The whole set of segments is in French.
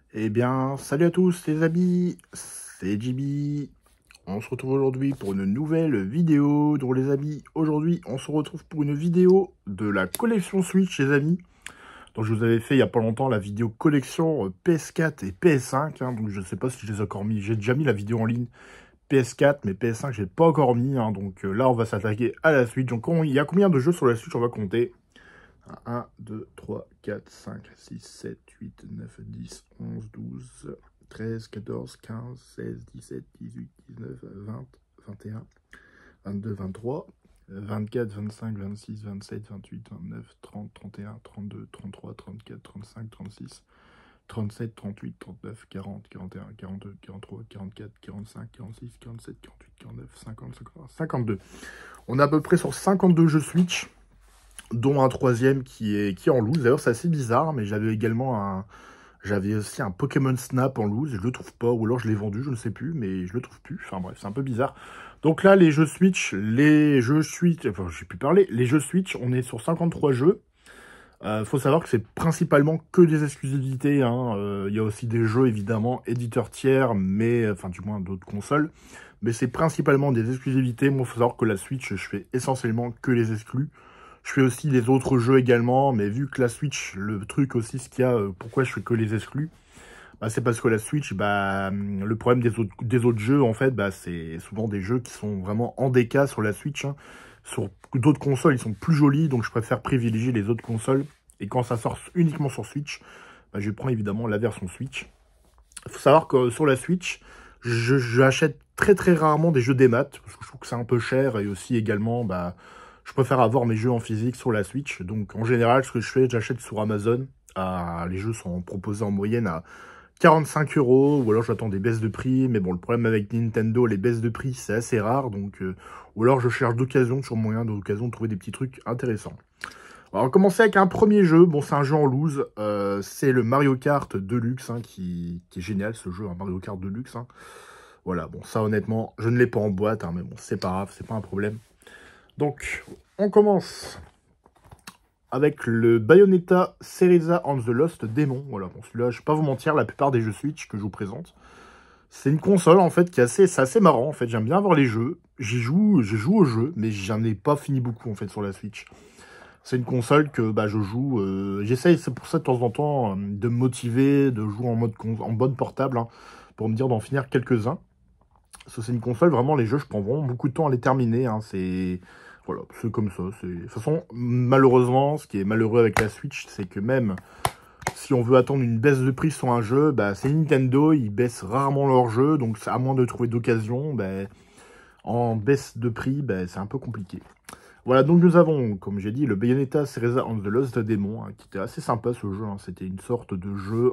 Eh bien, salut à tous les amis, c'est JB. On se retrouve aujourd'hui pour une nouvelle vidéo. Donc les amis, aujourd'hui on se retrouve pour une vidéo de la collection Switch les amis. Donc je vous avais fait il y a pas longtemps la vidéo collection PS4 et PS5. Donc je sais pas si je les ai encore mis, j'ai déjà mis la vidéo en ligne PS4, mais PS5 j'ai pas encore mis. Donc là on va s'attaquer à la Switch. Donc il y a combien de jeux sur la Switch, on va compter. 1, 2, 3, 4, 5, 6, 7, 8, 9, 10, 11, 12, 13, 14, 15, 16, 17, 18, 19, 20, 21, 22, 23, 24, 25, 26, 27, 28, 29, 30, 31, 32, 33, 34, 35, 36, 37, 38, 39, 40, 41, 42, 43, 44, 45, 46, 47, 48, 49, 50, 51, 52. On est à peu près sur 52 jeux Switch, dont un troisième qui est en loose. D'ailleurs, c'est assez bizarre, mais j'avais aussi un Pokémon Snap en loose, je le trouve pas, ou alors je l'ai vendu, je ne sais plus, mais je le trouve plus. Enfin bref, c'est un peu bizarre. Donc là, les jeux Switch, enfin, j'ai pu parler, les jeux Switch, on est sur 53 jeux. Faut savoir que c'est principalement que des exclusivités. Il y a aussi des jeux, évidemment, éditeurs tiers, mais, enfin, du moins d'autres consoles. Mais c'est principalement des exclusivités. Moi, il faut savoir que la Switch, je fais essentiellement que les exclus. Je fais aussi les autres jeux également, mais vu que la Switch, le truc aussi, ce qu'il y a, pourquoi je fais que les exclus, bah, c'est parce que la Switch, bah, le problème des autres jeux, en fait, bah, c'est souvent des jeux qui sont vraiment en DK sur la Switch. Sur d'autres consoles, ils sont plus jolis, donc je préfère privilégier les autres consoles. Et quand ça sort uniquement sur Switch, bah, je prends évidemment la version Switch. Il faut savoir que sur la Switch, j'achète très très rarement des jeux démat, parce que je trouve que c'est un peu cher, et aussi également, bah, je préfère avoir mes jeux en physique sur la Switch. Donc en général, ce que je fais, j'achète sur Amazon. Les jeux sont proposés en moyenne à 45 €, ou alors j'attends des baisses de prix. Mais bon, le problème avec Nintendo, les baisses de prix, c'est assez rare. Donc, ou alors je cherche d'occasion, sur moyen d'occasion de trouver des petits trucs intéressants. Alors, on va commencer avec un premier jeu. Bon, c'est un jeu en loose. C'est le Mario Kart Deluxe, qui est génial, ce jeu, un Mario Kart Deluxe. Voilà, bon, ça honnêtement, je ne l'ai pas en boîte, mais bon, c'est pas grave, c'est pas un problème. Donc, on commence avec le Bayonetta Cereza and the Lost Demon. Voilà, bon, celui-là, je ne vais pas vous mentir, la plupart des jeux Switch que je vous présente, c'est une console, en fait, c'est assez marrant, en fait. J'aime bien voir les jeux. Je joue aux jeux, mais j'en ai pas fini beaucoup, en fait, sur la Switch. C'est une console que bah, je joue. J'essaye, c'est pour ça, de temps en temps, de me motiver, de jouer en mode portable, pour me dire d'en finir quelques-uns. Parce que c'est une console, vraiment, les jeux, je prends vraiment beaucoup de temps à les terminer. C'est... Voilà, c'est comme ça. De toute façon, malheureusement, ce qui est malheureux avec la Switch, c'est que même si on veut attendre une baisse de prix sur un jeu, bah, c'est Nintendo, ils baissent rarement leur jeu, donc à moins de trouver d'occasion, bah, en baisse de prix, bah, c'est un peu compliqué. Voilà, donc nous avons, comme j'ai dit, le Bayonetta Cereza and the Lost Demon, qui était assez sympa ce jeu. C'était une sorte de jeu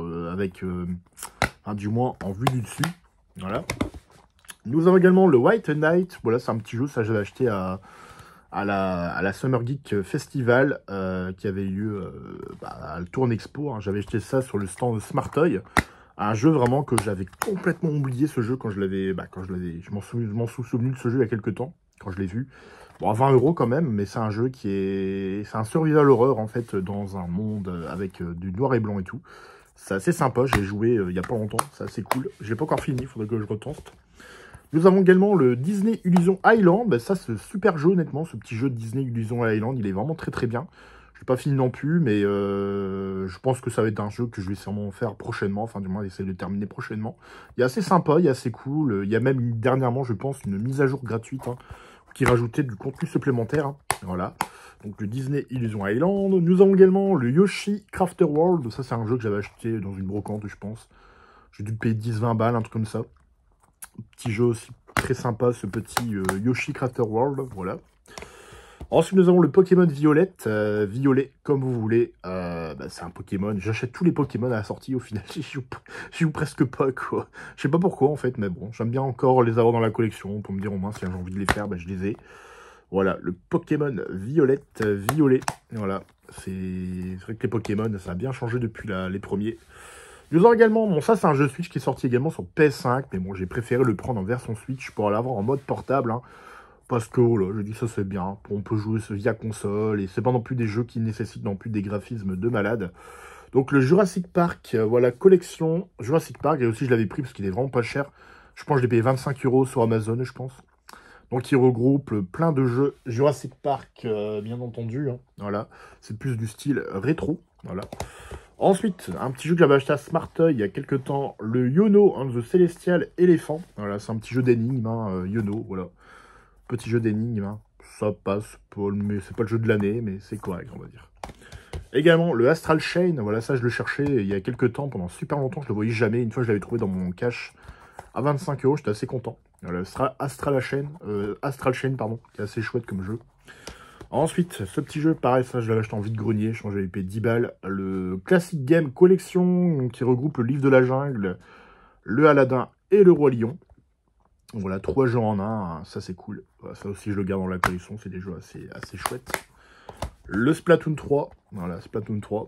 du moins en vue du dessus. Voilà. Nous avons également le White Knight. Voilà, c'est un petit jeu, ça j'avais acheté à la Summer Geek Festival qui avait lieu à le Tourne Expo. J'avais acheté ça sur le stand Smart Toy. Un jeu vraiment que j'avais complètement oublié, ce jeu, quand je l'avais... je m'en suis souvenu de ce jeu il y a quelques temps, quand je l'ai vu. Bon, à 20 € quand même, mais c'est un jeu qui est... C'est un survival horror, en fait, dans un monde avec du noir et blanc et tout. C'est assez sympa, j'ai joué il y a pas longtemps, c'est assez cool. Je l'ai pas encore fini, il faudrait que je retente. Nous avons également le Disney Illusion Island. Ben, ça, c'est super jeu, honnêtement. Ce petit jeu de Disney Illusion Island, il est vraiment très très bien. Je l'ai pas fini non plus, mais je pense que ça va être un jeu que je vais sûrement faire prochainement. Enfin, du moins, essayer de terminer prochainement. Il est assez sympa, il est assez cool. Il y a même dernièrement, je pense, une mise à jour gratuite qui rajoutait du contenu supplémentaire. Voilà. Donc, le Disney Illusion Island. Nous avons également le Yoshi Crafter World. Ça, c'est un jeu que j'avais acheté dans une brocante, je pense. J'ai dû payer 10-20 balles, un truc comme ça. Petit jeu aussi très sympa, ce petit Yoshi Crafter World, voilà. Ensuite, nous avons le Pokémon Violette, violet, comme vous voulez. C'est un Pokémon, j'achète tous les Pokémon à la sortie, au final, j'y joue presque pas, quoi. Je sais pas pourquoi, en fait, mais bon, j'aime bien encore les avoir dans la collection, pour me dire au moins, si j'ai envie de les faire, je les ai. Voilà, le Pokémon Violette, violet, voilà. C'est vrai que les Pokémon, ça a bien changé depuis les premiers. Nous avons également, bon ça c'est un jeu Switch qui est sorti également sur PS5, mais bon j'ai préféré le prendre en version Switch pour l'avoir en mode portable, parce que oh là, je dis ça c'est bien, on peut jouer via console, et c'est pas non plus des jeux qui nécessitent non plus des graphismes de malade. Donc le Jurassic Park, voilà, collection Jurassic Park. Et aussi, je l'avais pris parce qu'il est vraiment pas cher. Je pense que je l'ai payé 25 € sur Amazon, je pense. Donc il regroupe plein de jeux Jurassic Park, bien entendu. Hein. Voilà, c'est plus du style rétro. Voilà. Ensuite, un petit jeu que j'avais acheté à Smarteuil il y a quelques temps, le Yono, hein, The Celestial Elephant. Voilà, c'est un petit jeu d'énigmes, hein, Yono, voilà. Petit jeu d'énigmes, hein. Ça passe, mais c'est pas le jeu de l'année, mais c'est correct, on va dire. Également, le Astral Chain, voilà, ça je le cherchais il y a quelques temps, pendant super longtemps, je le voyais jamais. Une fois, je l'avais trouvé dans mon cache à 25 €, j'étais assez content. Voilà, Astral Chain, pardon, qui est assez chouette comme jeu. Ensuite, ce petit jeu, pareil, ça je l'avais acheté en vide-grenier, je pense que j'avais payé 10 balles. Le Classic Game Collection, qui regroupe le Livre de la Jungle, le Aladdin et le Roi Lion. Voilà, 3 jeux en un, ça c'est cool. Voilà, ça aussi je le garde dans la collection, c'est des jeux assez chouettes. Le Splatoon 3, voilà, Splatoon 3.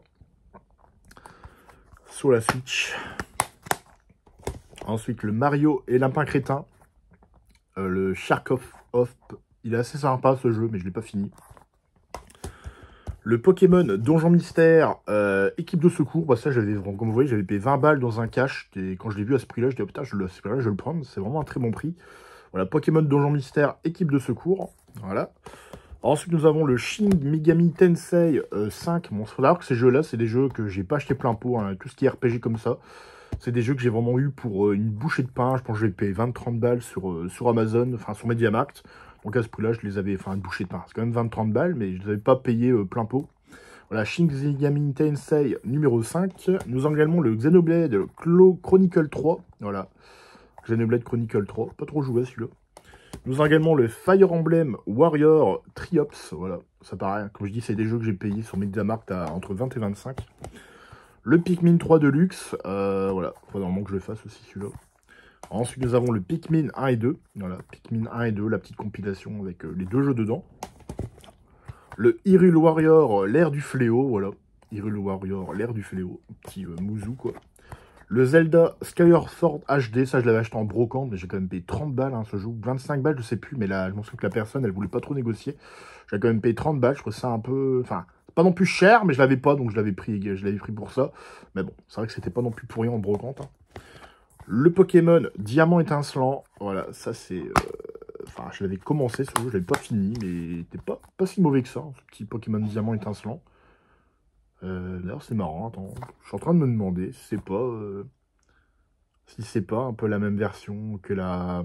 Sur la Switch. Ensuite, le Mario et Lapin Crétin. Le Shark of. Il est assez sympa ce jeu, mais je ne l'ai pas fini. Le Pokémon Donjon Mystère, équipe de secours. Bah ça, comme vous voyez, j'avais payé 20 balles dans un cache. Et quand je l'ai vu à ce prix-là, je dis, oh, putain, je vais le prendre. C'est vraiment un très bon prix. Voilà, Pokémon Donjon Mystère, équipe de secours. Voilà. Ensuite, nous avons le Shin Megami Tensei 5. Bon, il faut savoir que ces jeux-là, c'est des jeux que j'ai pas acheté plein pot. Hein, tout ce qui est RPG comme ça. C'est des jeux que j'ai vraiment eu pour une bouchée de pain. Je pense que je vais payer 20-30 balles sur Amazon, enfin sur MediaMarkt. Donc à ce prix-là, je les avais, enfin une bouchée de pain. C'est quand même 20-30 balles, mais je ne les avais pas payé plein pot. Voilà, Shin Megami Tensei numéro 5. Nous avons également le Xenoblade Chronicle 3. Voilà, Xenoblade Chronicle 3. Pas trop joué celui-là. Nous avons également le Fire Emblem Warrior Triops. Voilà, ça paraît, comme je dis, c'est des jeux que j'ai payés sur MediaMarkt à entre 20 et 25. Le Pikmin 3 Deluxe, voilà, il faut normalement que je le fasse aussi celui-là. Ensuite, nous avons le Pikmin 1 et 2, voilà, Pikmin 1 et 2, la petite compilation avec les 2 jeux dedans. Le Hyrule Warrior, l'ère du fléau, voilà, Hyrule Warrior, l'ère du fléau, petit mouzou, quoi. Le Zelda Skyward Sword HD, ça je l'avais acheté en brocante, mais j'ai quand même payé 30 balles, hein, ce jeu, 25 balles, je sais plus, mais là, je m'en souviens que la personne, elle voulait pas trop négocier. J'ai quand même payé 30 balles, je trouve ça un peu, enfin... Pas non plus cher, mais je l'avais pas, donc je l'avais pris pour ça. Mais bon, c'est vrai que c'était pas non plus pour rien en brocante. Hein. Le Pokémon Diamant Étincelant, voilà, ça c'est... Enfin, je l'avais commencé ce jeu, je l'avais pas fini, mais il était pas si mauvais que ça, hein, ce petit Pokémon Diamant Étincelant. D'ailleurs, c'est marrant, attends, je suis en train de me demander si c'est pas un peu la même version que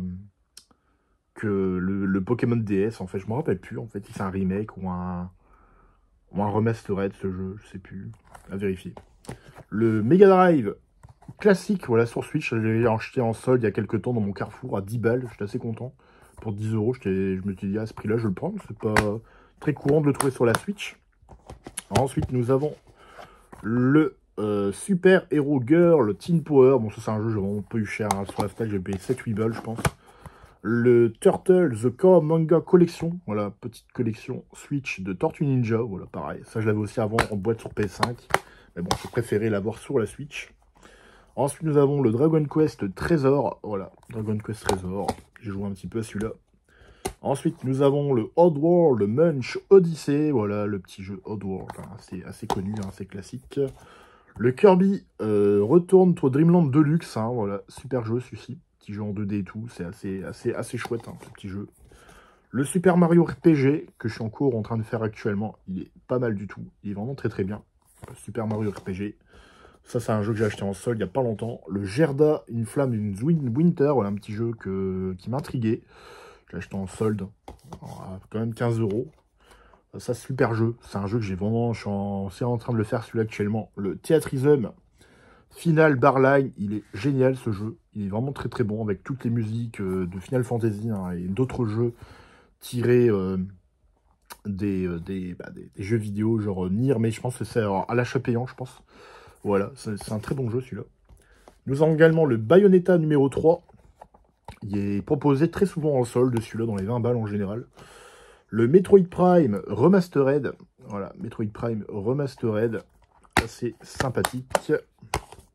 le Pokémon DS, en fait. Je me rappelle plus, en fait, si c'est un remake ou un remastered ce jeu, je sais plus, à vérifier. Le Mega Drive classique, voilà, sur Switch, je l'ai acheté en solde il y a quelques temps dans mon Carrefour à 10 balles, j'étais assez content. Pour 10 €, je me suis dit, à ce prix-là, je le prends, c'est pas très courant de le trouver sur la Switch. Ensuite, nous avons le Super Hero Girl Teen Power, bon, ça c'est un jeu vraiment peu cher, hein. Sur la Fnac, j'ai payé 7-8 balles, je pense. Le Turtle The Core Manga Collection, voilà, petite collection Switch de Tortue Ninja, voilà, pareil. Ça, je l'avais aussi avant en boîte sur PS5, mais bon, j'ai préféré l'avoir sur la Switch. Ensuite, nous avons le Dragon Quest Trésor, voilà, Dragon Quest Trésor, j'ai joué un petit peu à celui-là. Ensuite, nous avons le Oddworld Munch Odyssey, voilà, le petit jeu Oddworld, hein, c'est assez connu, hein, c'est classique. Le Kirby Return to Dreamland Deluxe, hein, voilà, super jeu celui-ci. Petit jeu en 2D et tout, c'est assez chouette, hein, ce petit jeu. Le Super Mario RPG, que je suis en cours en train de faire actuellement, il est pas mal du tout. Il est vraiment très très bien. Le Super Mario RPG. Ça, c'est un jeu que j'ai acheté en solde il n'y a pas longtemps. Le Gerda, une flamme d'une Winter, voilà, un petit jeu qui m'intriguait. J'ai acheté en solde, à quand même 15 €. Ça, super jeu. C'est un jeu que j'ai vraiment, je suis en train de le faire celui-là actuellement. Le Theatrhythm Final Barline, il est génial ce jeu, il est vraiment très très bon avec toutes les musiques de Final Fantasy, hein, et d'autres jeux tirés des jeux vidéo genre Nier, mais je pense que c'est à l'achat payant, je pense. Voilà, c'est un très bon jeu celui-là. Nous avons également le Bayonetta numéro 3, il est proposé très souvent en solde celui-là, dans les 20 balles en général. Le Metroid Prime Remastered, voilà, Metroid Prime Remastered, assez sympathique.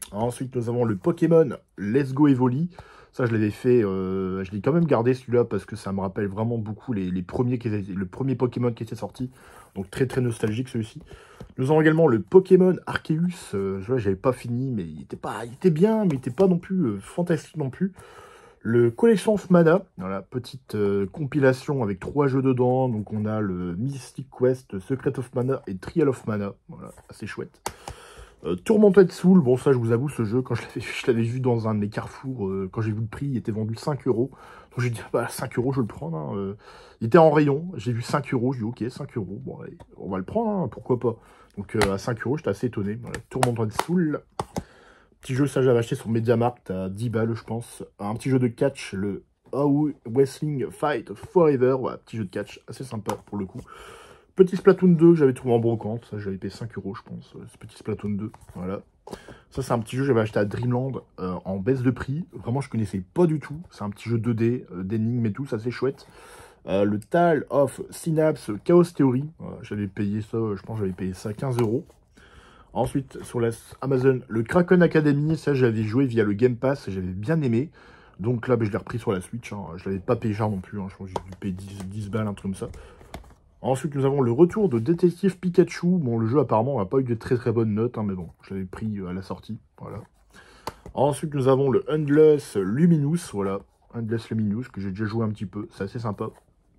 Ensuite, nous avons le Pokémon Let's Go Evoli. Ça, je l'avais fait, je l'ai quand même gardé celui-là parce que ça me rappelle vraiment beaucoup les premiers le premier Pokémon qui était sorti. Donc très très nostalgique celui-ci. Nous avons également le Pokémon Arceus. J'avais pas fini, mais il était bien, mais il était pas non plus fantastique non plus. Le Collection of Mana, voilà, petite compilation avec 3 jeux dedans. Donc on a le Mystic Quest, Secret of Mana et Trial of Mana. Voilà, assez chouette. Tourmented Soul, bon ça je vous avoue ce jeu, quand je l'avais vu dans un de mes carrefours, quand j'ai vu le prix, il était vendu 5 euros. Donc j'ai dit bah 5 euros je vais le prendre. Hein. Il était en rayon, j'ai vu 5 euros, je dis ok 5 euros, bon allez, on va le prendre, hein, pourquoi pas. Donc à 5 euros j'étais assez étonné. Voilà, Tourmented Soul. Petit jeu, ça j'avais acheté sur MediaMarkt à 10 balles je pense. Un petit jeu de catch, le How Wrestling Fight Forever, voilà, petit jeu de catch, assez sympa pour le coup. Petit Splatoon 2 que j'avais trouvé en brocante, ça j'avais payé 5 euros je pense, ce petit Splatoon 2, voilà. Ça c'est un petit jeu que j'avais acheté à Dreamland en baisse de prix, vraiment je connaissais pas du tout, c'est un petit jeu 2D, d'énigmes et tout, ça c'est chouette. Le Tale of Synapse Chaos Theory, voilà, j'avais payé ça, je pense j'avais payé ça 15 euros. Ensuite sur la Amazon, le Kraken Academy, ça j'avais joué via le Game Pass et j'avais bien aimé. Donc là je l'ai repris sur la Switch, hein. Je l'avais pas payé cher non plus, hein. Je pense que j'ai dû payer 10 balles, un truc comme ça. Ensuite, nous avons le retour de Détective Pikachu. Bon, le jeu, apparemment, n'a pas eu de très très bonnes notes, hein, mais bon, je l'avais pris à la sortie, voilà. Ensuite, nous avons le Endless Luminous, voilà. Endless Luminous, que j'ai déjà joué un petit peu, c'est assez sympa.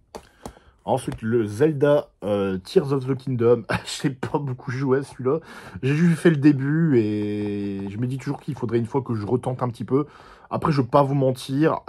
Ensuite, le Zelda Tears of the Kingdom. Je n'ai pas beaucoup joué à celui-là. J'ai juste fait le début et je me dis toujours qu'il faudrait une fois que je retente un petit peu. Après, je ne vais pas vous mentir.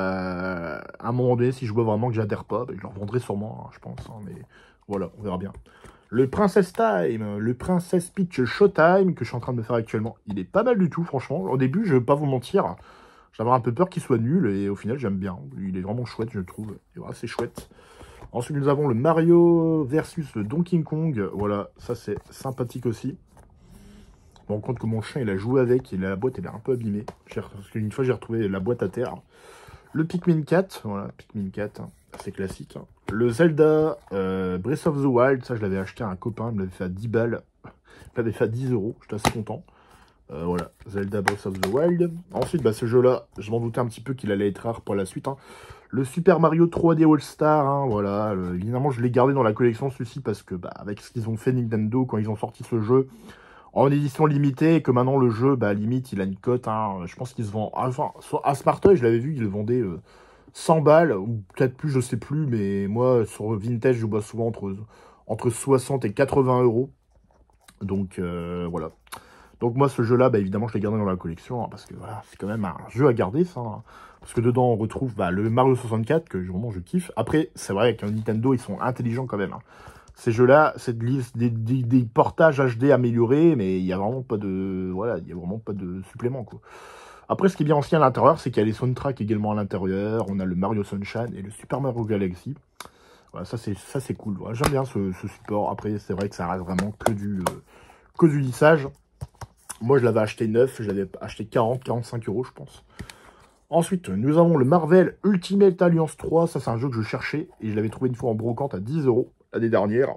À un moment donné, si je vois vraiment que j'adhère pas, ben, je le revendrai sûrement, hein, je pense. Hein, mais voilà, on verra bien. Le Princess Time, le Princess Peach Showtime, que je suis en train de me faire actuellement, il est pas mal du tout, franchement. Au début, je ne vais pas vous mentir. J'avais un peu peur qu'il soit nul et au final, j'aime bien. Il est vraiment chouette, je trouve. Il est assez chouette. Ensuite, nous avons le Mario versus le Donkey Kong. Voilà, ça c'est sympathique aussi. Je me rends compte que mon chien, il a joué avec et la boîte, elle est un peu abîmée. Parce qu'une fois, j'ai retrouvé la boîte à terre. Le Pikmin 4, voilà, Pikmin 4, hein, assez classique. Hein. Le Zelda Breath of the Wild, ça je l'avais acheté à un copain, il me l'avait fait à 10 balles. Il l'avait fait à 10 euros, j'étais assez content. Voilà, Zelda Breath of the Wild. Ensuite, bah, ce jeu-là, je m'en doutais un petit peu qu'il allait être rare pour la suite. Hein. Le Super Mario 3D All-Star, hein, voilà. Évidemment, je l'ai gardé dans la collection, celui-ci, parce que, bah, avec ce qu'ils ont fait Nintendo quand ils ont sorti ce jeu en édition limitée, et que maintenant le jeu, bah, limite, il a une cote. Hein, je pense qu'il se vend. Enfin, à Smartoy, je l'avais vu, il le vendait 100 balles, ou peut-être plus, je sais plus, mais moi, sur Vintage, je vois souvent entre 60 et 80 euros. Donc, voilà. Donc moi, ce jeu-là, bah, évidemment, je l'ai gardé dans la collection, hein, parce que voilà, c'est quand même un jeu à garder, ça. Hein. Parce que dedans, on retrouve bah, le Mario 64, que vraiment je kiffe. Après, c'est vrai qu'un Nintendo, ils sont intelligents quand même. Hein. Ces jeux-là, c'est des portages HD améliorés, mais il n'y a vraiment pas de... Voilà, il y a vraiment pas de supplément, quoi. Après, ce qui est bien aussi à l'intérieur, c'est qu'il y a les soundtracks également à l'intérieur. On a le Mario Sunshine et le Super Mario Galaxy. Voilà, ça c'est cool. Voilà, j'aime bien ce support. Après, c'est vrai que ça reste vraiment que du lissage. Moi, je l'avais acheté neuf, je l'avais acheté 40-45 euros, je pense. Ensuite, nous avons le Marvel Ultimate Alliance 3. Ça, c'est un jeu que je cherchais et je l'avais trouvé une fois en brocante à 10 euros l'année dernière.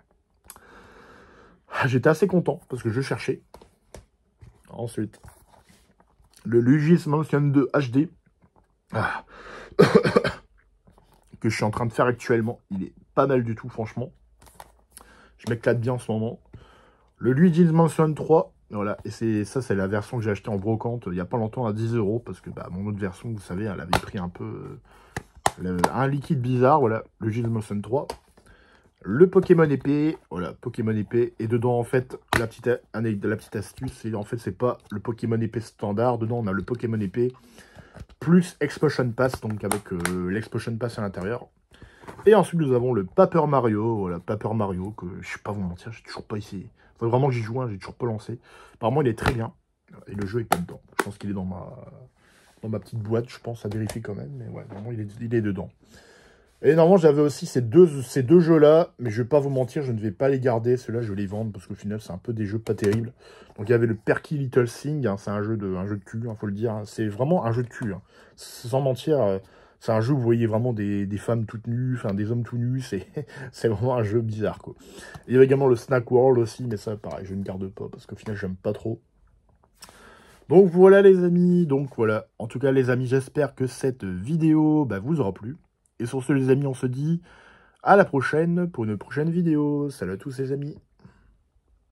J'étais assez content parce que je cherchais. Ensuite, le Luigi's Mansion 2 HD. Ah. Que je suis en train de faire actuellement. Il est pas mal du tout, franchement. Je m'éclate bien en ce moment. Le Luigi's Mansion 3. Voilà, et c'est la version que j'ai achetée en brocante il n'y a pas longtemps à 10 euros, parce que bah, mon autre version, vous savez, elle avait pris un peu un liquide bizarre, voilà, le Luigi's Mansion 3. Le Pokémon épée, voilà, Pokémon épée, et dedans, en fait, la petite astuce, c'est en fait, c'est pas le Pokémon épée standard, dedans, on a le Pokémon épée, plus Explosion Pass, donc avec l'Explosion Pass à l'intérieur. Et ensuite, nous avons le Paper Mario, voilà, Paper Mario, que je ne vais pas vous mentir, j'ai toujours pas essayé. Il faut vraiment que j'y joue, hein, j'ai toujours pas lancé. Apparemment, il est très bien. Et le jeu est pas dedans. Je pense qu'il est dans ma petite boîte, je pense, à vérifier quand même. Mais ouais, vraiment, il est dedans. Et normalement, j'avais aussi ces deux jeux-là, mais je vais pas vous mentir, je ne vais pas les garder. Ceux-là, je vais les vendre, parce qu'au final, c'est un peu des jeux pas terribles. Donc, il y avait le Perky Little Thing, hein, c'est un jeu de cul, il faut le dire. Hein. C'est vraiment un jeu de cul. Hein. Sans mentir... c'est un jeu où vous voyez vraiment des femmes toutes nues, enfin des hommes tout nus, c'est vraiment un jeu bizarre, quoi. Il y avait également le Snack World aussi, mais ça, pareil, je ne garde pas, parce qu'au final, j'aime pas trop. Donc voilà les amis, donc voilà. En tout cas les amis, j'espère que cette vidéo vous aura plu. Et sur ce les amis, on se dit à la prochaine pour une prochaine vidéo. Salut à tous les amis.